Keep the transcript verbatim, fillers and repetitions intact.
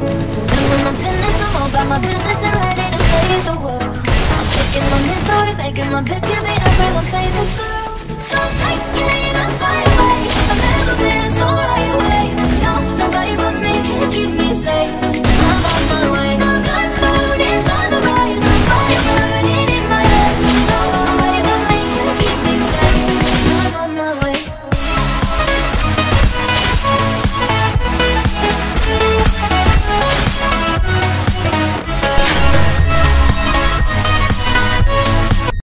So then when I'm finished, I'm all about my business and ready to save the world. I'm taking my misery, making my pick, and be everyone's favorite girl. So take